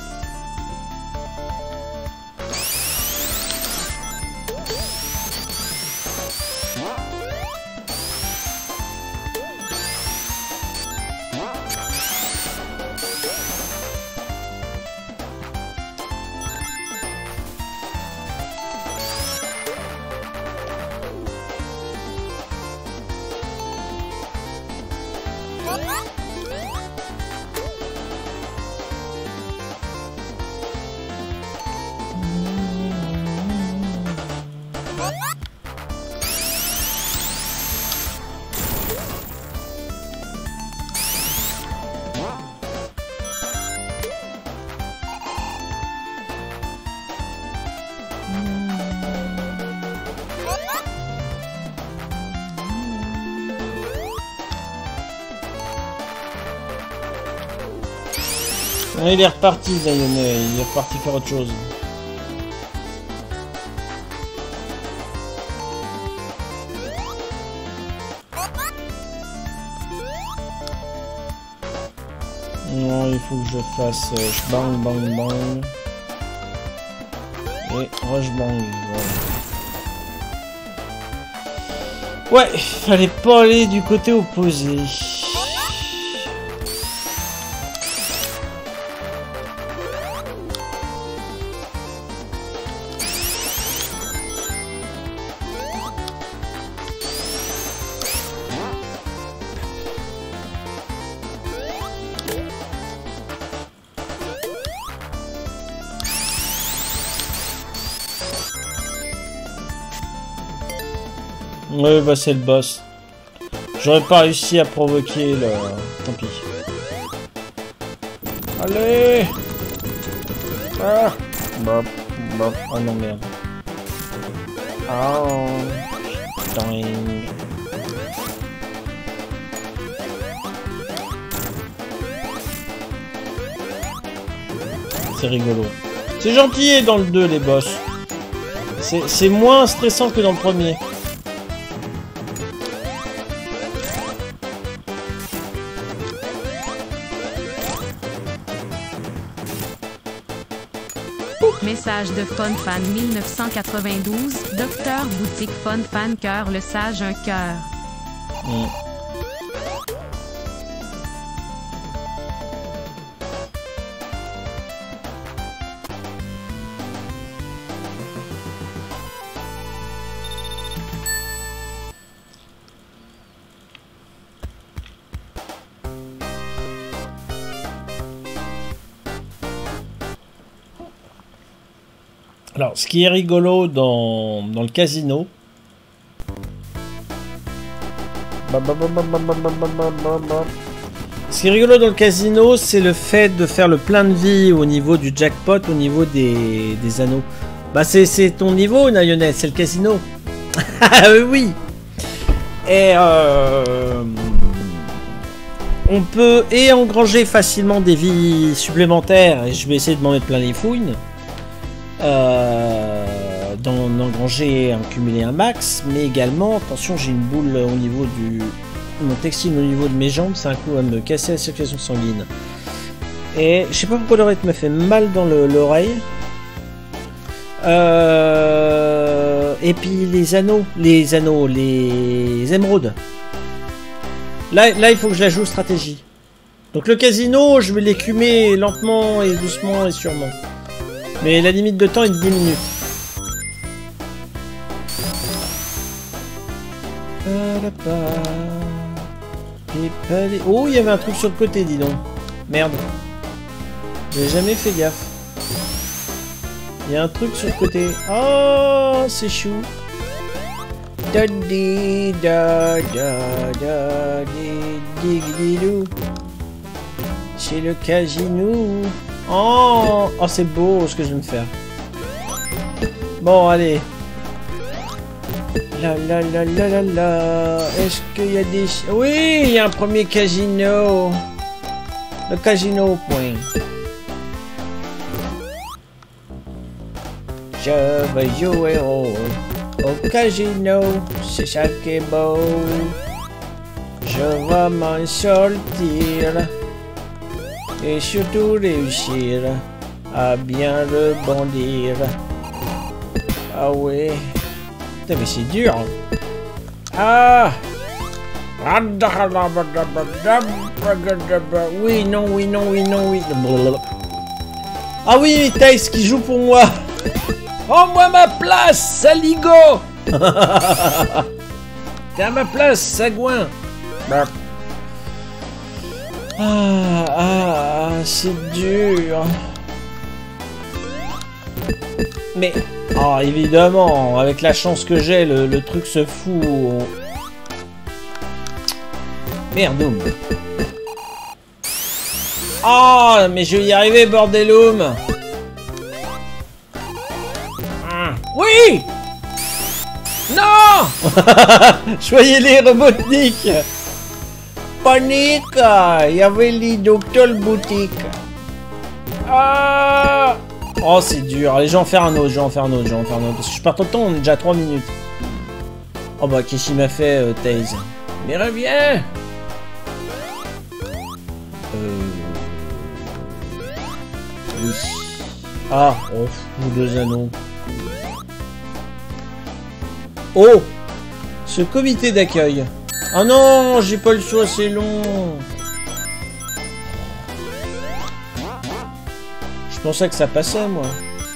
Ah, il est reparti, Dayonné. Il est reparti faire autre chose. Non, il faut que je fasse euh, bang bang bang. Et rush bang. Voilà. Ouais, il fallait pas aller du côté opposé. Ouais, bah c'est le boss. J'aurais pas réussi à provoquer le... Tant pis. Allez. Ah. Bah, bah. Oh non, merde. Oh. Doing. C'est rigolo. C'est gentil dans le deux, les boss. C'est moins stressant que dans le premier. Message de FunFan mille neuf cent quatre-vingt-douze, Docteur Boutique FunFan Cœur le Sage un cœur. Mm. Alors, ce qui est rigolo dans, dans le casino, ce qui est rigolo dans le casino, c'est le fait de faire le plein de vie au niveau du jackpot, au niveau des, des anneaux. Bah, c'est ton niveau, Nayonnet, c'est le casino. Ah oui. Et euh, on peut et engranger facilement des vies supplémentaires, et je vais essayer de m'en mettre plein les fouines. Euh, d'en engranger, en cumuler un max, mais également, attention, j'ai une boule au niveau du... mon textile au niveau de mes jambes, c'est un coup à me casser la circulation sanguine. Et je sais pas pourquoi le rythme me fait mal dans l'oreille. Euh, et puis les anneaux, les anneaux, les émeraudes. Là, là, il faut que je la joue stratégie. Donc le casino, je vais l'écumer lentement et doucement et sûrement. Mais la limite de temps est de dix minutes. Oh, il y avait un truc sur le côté, dis donc. Merde. J'ai jamais fait gaffe. Il y a un truc sur le côté. Oh, c'est chou. Da di da da da di di di. Chez le casino. Oh, oh c'est beau ce que je viens de faire. Bon, allez. La la la la la la. Est-ce qu'il y a des... Oui, il y a un premier casino. Le casino point. Je vais jouer au, au casino. C'est ça qui est beau. Je vais m'en sortir. Et surtout réussir à bien rebondir. Ah ouais. Putain mais c'est dur. Ah. Oui, non, oui, non, oui, non, oui. Ah oui, Thaïs qui joue pour moi. Rends-moi ma place, saligo. T'es à ma place, sagouin. Ah, ah, c'est dur. Mais, oh, évidemment, avec la chance que j'ai, le, le truc se fout. Merdoum. Ah, oh, mais je vais y arriver, bordeloum. Ah. Oui. Non. Soyez-les, Robotnik. Panique, il y avait les docteurs boutique. Ah. Oh, c'est dur. Allez, je vais en faire un autre, je vais en faire un autre, je vais en faire un autre. Parce que je pars tout le temps, on est déjà à trois minutes. Oh bah, qu'est-ce qu'il m'a fait, euh, Taze? Mais reviens. Euh... Oui. Ah, oh, ou deux anneaux. Oh. Ce comité d'accueil. Ah non, j'ai pas le choix, c'est long. Je pensais que ça passait, moi.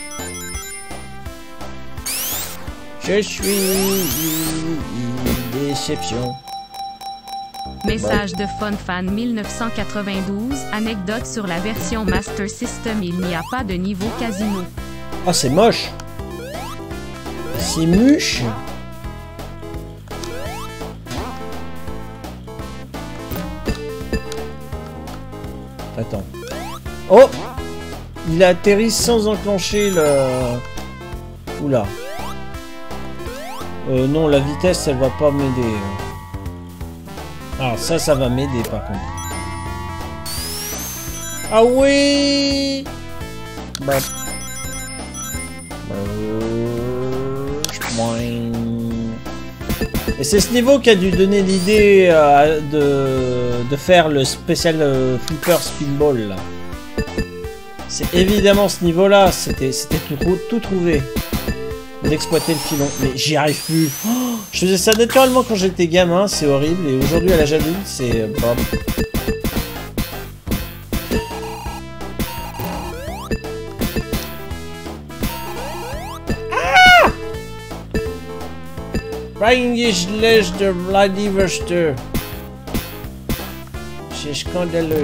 Je suis une déception. Message de FunFan mille neuf cent quatre-vingt-douze. Anecdote sur la version Master System, il n'y a pas de niveau casino. Ah, c'est moche. C'est muche. Attends. Oh! Il a atterri sans enclencher le... Oula. Euh, non, la vitesse, elle va pas m'aider. Alors ça, ça va m'aider par contre. Ah oui! Bah. Et c'est ce niveau qui a dû donner l'idée euh, de, de faire le spécial euh, Flippers Pinball là. C'est évidemment ce niveau-là, c'était tout, tout trouvé. D'exploiter le filon. Mais j'y arrive plus. Oh, je faisais ça naturellement quand j'étais gamin, c'est horrible. Et aujourd'hui à l'âge adulte, c'est... Euh, Reingisch de Vladiverster. C'est scandaleux.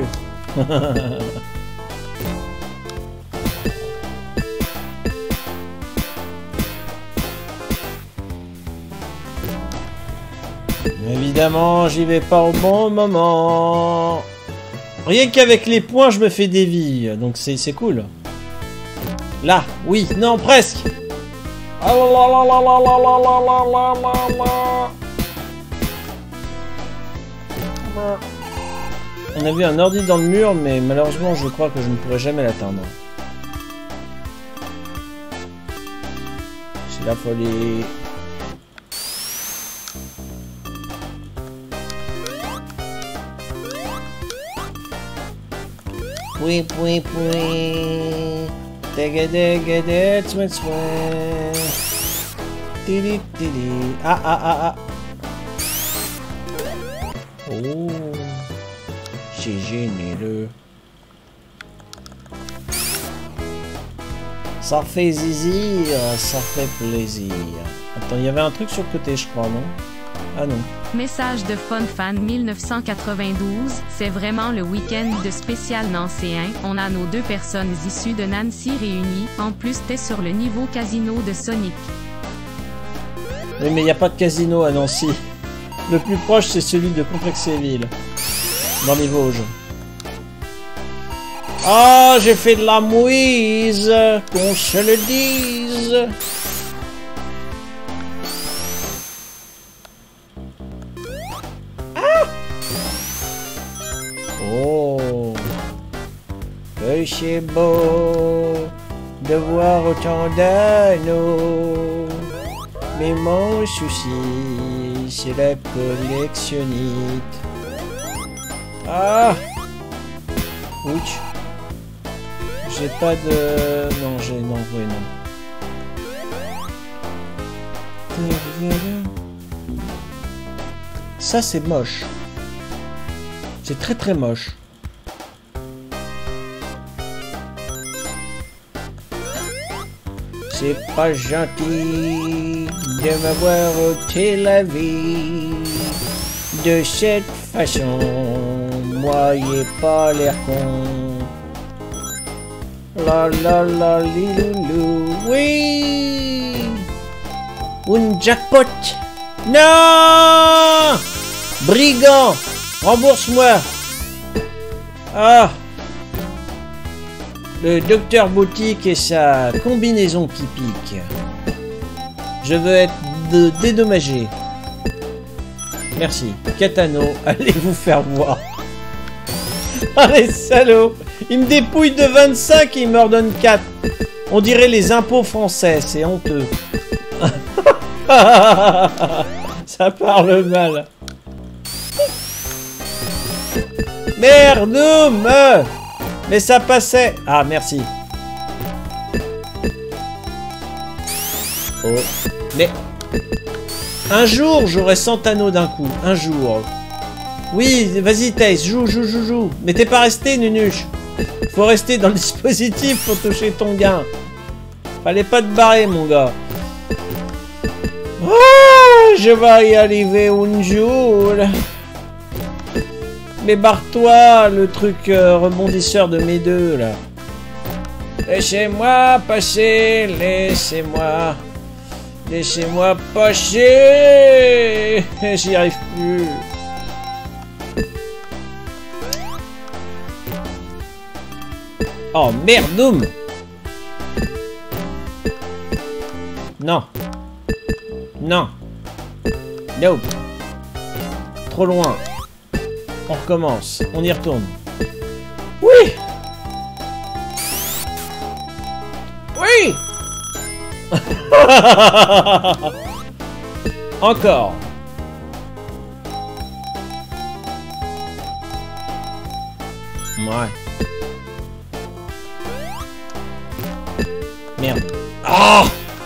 Évidemment, j'y vais pas au bon moment. Rien qu'avec les points, je me fais des vies. Donc c'est cool. Là, oui, non, presque. On a vu un ordi dans le mur, mais malheureusement, je crois que je ne pourrai jamais l'atteindre. C'est la folie. Pouin, pouin, pouin. Tegadegade, twin, twin. Tili, tili. Ah, ah, ah, ah. Oh. C'est généreux. Ça fait zizir, ça fait plaisir. Attends, il y avait un truc sur le côté, je crois, non? Ah non. Message de FunFan mille neuf cent quatre-vingt-douze, c'est vraiment le week-end de spécial nancéen. On a nos deux personnes issues de Nancy réunies. En plus, t'es sur le niveau casino de Sonic. Oui, mais il n'y a pas de casino à Nancy. Le plus proche, c'est celui de Complexéville, dans les Vosges. Ah, j'ai fait de la mouise, qu'on se le dise. Ah! Oh, que c'est beau de voir autant d'anneaux. Mais mon souci, c'est la collectionnite. Ah! Ouch. J'ai pas de... Non, j'ai... Non, oui, non. Ça, c'est moche. C'est très très moche. C'est pas gentil de m'avoir ôté la vie de cette façon. Moi, y'ai pas l'air con. La la la liloulou. Oui. Un jackpot. Non. Brigand. Rembourse-moi. Ah. Le docteur Boutique et sa combinaison qui pique. Je veux être de dédommagé. Merci. Katano, allez vous faire voir. Ah les salauds. Il me dépouille de vingt-cinq et il me redonne quatre. On dirait les impôts français, c'est honteux. Ça parle mal. Merdoum. Mais ça passait. Ah, merci. Oh. Mais... Un jour, j'aurai cent anneaux d'un coup. Un jour. Oui, vas-y, Taze, joue, joue, joue, joue. Mais t'es pas resté, Nunuche. Faut rester dans le dispositif pour toucher ton gain. Fallait pas te barrer, mon gars. Oh, je vais y arriver un jour. Mais barre-toi, le truc euh, rebondisseur de mes deux, là. Laissez-moi passer, laissez-moi. Laissez-moi passer. J'y arrive plus. Oh, merdoum. Non. Non. Nope. Trop loin. On recommence. On y retourne. Oui. Oui. Encore. Ouais. Merde. Ah.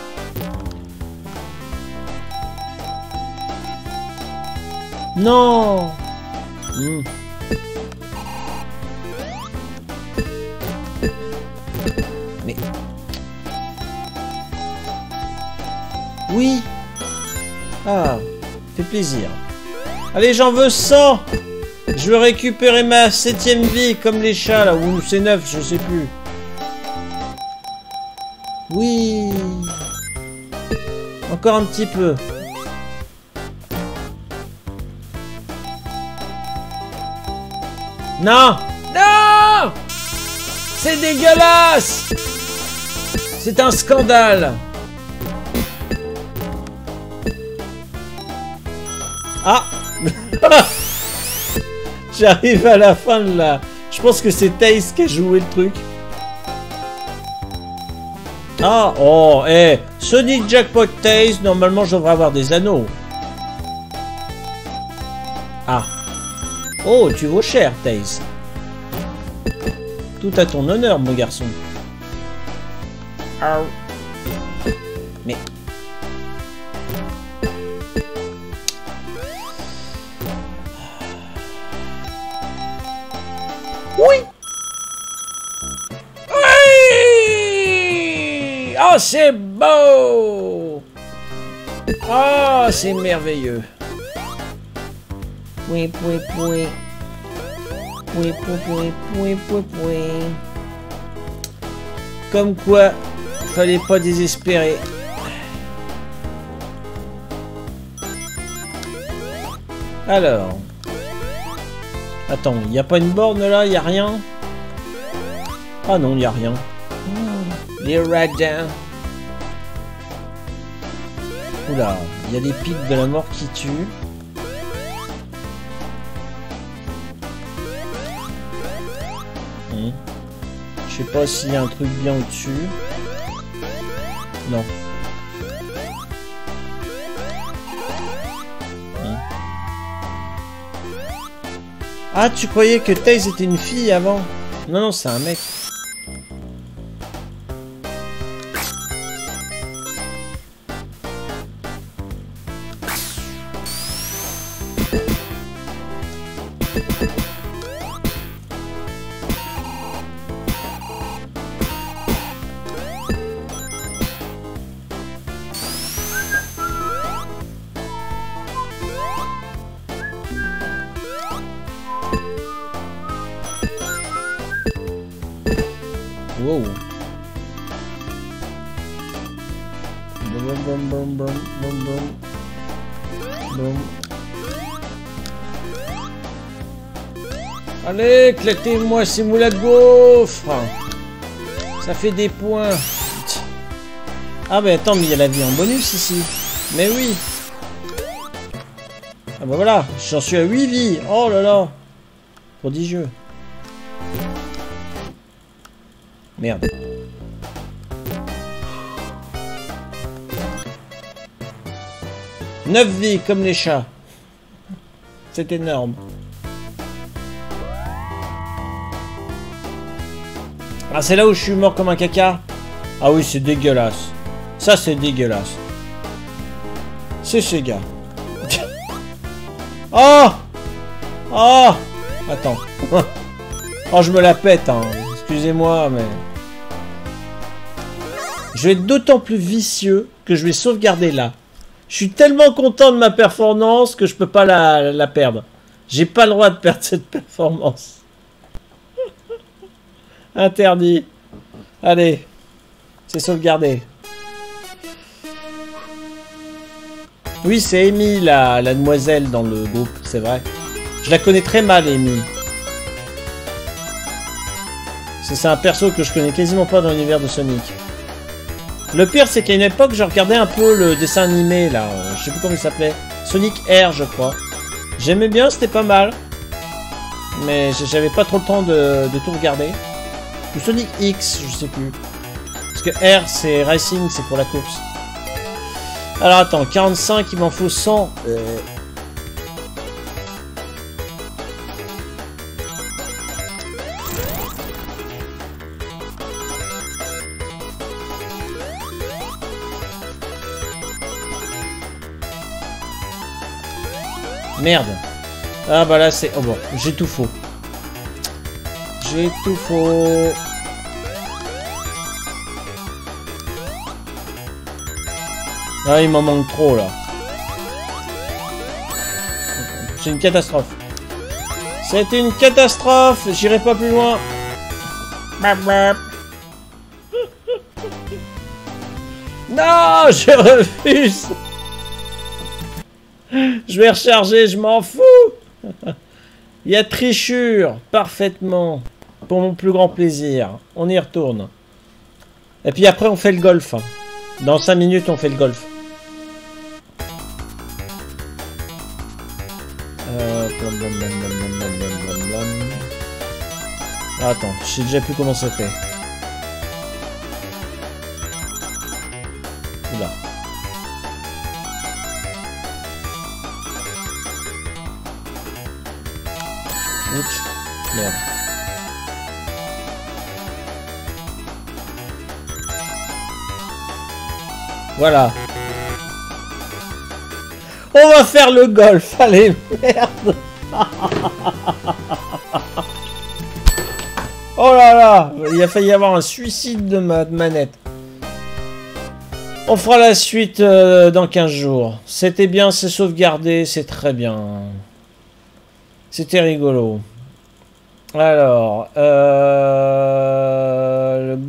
Non. Mmh. Mais... Oui. Ah, fait plaisir. Allez, j'en veux cent. Je veux récupérer ma septième vie comme les chats là, ou c'est neuf, je sais plus. Oui. Encore un petit peu. Non! Non! C'est dégueulasse! C'est un scandale! Ah! J'arrive à la fin de la... Je pense que c'est Taze qui a joué le truc. Ah! Oh! Eh! Hey, Sonic Jackpot Taze, normalement je devrais avoir des anneaux. Ah! Oh, tu vaux cher, Taze. Tout à ton honneur, mon garçon. Ah. Mais... Oui. Oui. Oh, c'est beau. Oh, c'est merveilleux. Oui, oui, oui. Oui, oui, oui, oui, oui, oui. Comme quoi, fallait pas désespérer. Alors... Attends, il n'y a pas une borne là, il n'y a rien? Ah non, il n'y a rien. Oh, les radins. Oula, il y a des pics de la mort qui tuent. Hmm. Je sais pas s'il y a un truc bien au-dessus. Non. Ah, tu croyais que Taze était une fille avant? Non, non, c'est un mec. Wow. Boum, boum, boum, boum, boum, boum. Boum. Allez, éclatez-moi ces moules à gaufres. Ça fait des points. Ah bah attends, mais il y a la vie en bonus ici. Mais oui. Ah bah voilà, j'en suis à huit vies. Oh là là. Prodigieux. Merde. neuf vies comme les chats. C'est énorme. Ah, c'est là où je suis mort comme un caca? Ah oui, c'est dégueulasse. Ça, c'est dégueulasse. C'est ce gars. Oh! Oh! Attends. Oh, je me la pète, hein. Excusez-moi, mais... Je vais être d'autant plus vicieux que je vais sauvegarder là. Je suis tellement content de ma performance que je peux pas la, la perdre. J'ai pas le droit de perdre cette performance. Interdit. Allez. C'est sauvegardé. Oui, c'est Amy, la, la demoiselle dans le groupe, c'est vrai. Je la connais très mal, Amy. C'est un perso que je connais quasiment pas dans l'univers de Sonic. Le pire, c'est qu'à une époque, je regardais un peu le dessin animé, là. Je sais plus comment il s'appelait. Sonic Air, je crois. J'aimais bien, c'était pas mal. Mais j'avais pas trop le temps de, de tout regarder. Ou Sonic X, je sais plus. Parce que R, c'est Racing, c'est pour la course. Alors attends, quarante-cinq, il m'en faut cent. Euh... Merde. Ah bah là c'est... Oh bon, j'ai tout faux. J'ai tout faux. Ah, il m'en manque trop là. C'est une catastrophe. C'était une catastrophe. J'irai pas plus loin. Non, je refuse. Je vais recharger, je m'en fous. Il y a trichure, parfaitement. Pour mon plus grand plaisir. On y retourne. Et puis après, on fait le golf. Dans cinq minutes, on fait le golf. Euh... Ah, attends, je sais déjà plus comment c'était. Oula. Ouch. Merde. Voilà. On va faire le golf. Allez, merde. Oh là là. Il a failli y avoir un suicide de ma manette. On fera la suite euh, dans quinze jours. C'était bien, c'est sauvegardé, c'est très bien. C'était rigolo. Alors, euh, le